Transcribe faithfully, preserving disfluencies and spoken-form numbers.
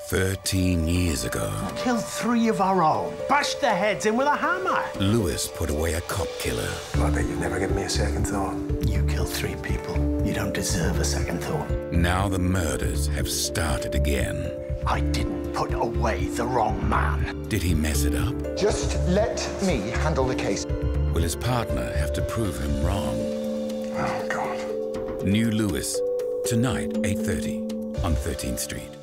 Thirteen years ago, Killed three of our own. Bashed their heads in with a hammer. Lewis put away a cop killer. I bet you've never given me a second thought. You killed three people. You don't deserve a second thought. Now the murders have started again. I didn't put away the wrong man. Did he mess it up? Just let me handle the case. Will his partner have to prove him wrong? Oh, God. New Lewis, tonight, eight thirty on thirteenth street.